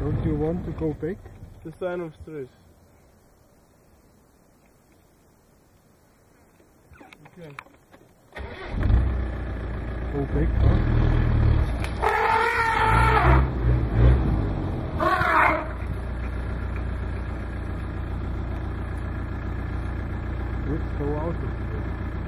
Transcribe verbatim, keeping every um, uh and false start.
Don't you want to go back? The sign of stress. Okay. Go back, huh? Good, go out of here.